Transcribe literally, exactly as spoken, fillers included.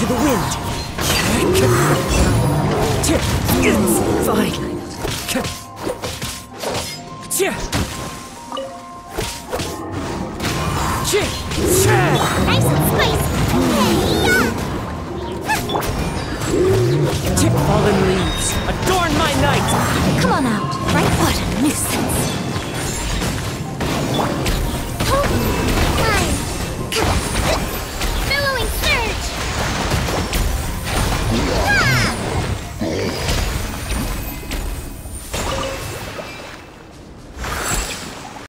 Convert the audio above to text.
to the wind. It's fine. Nice and spicy. Fallen leaves, adorn my night! Come on out. Right foot, nuisance.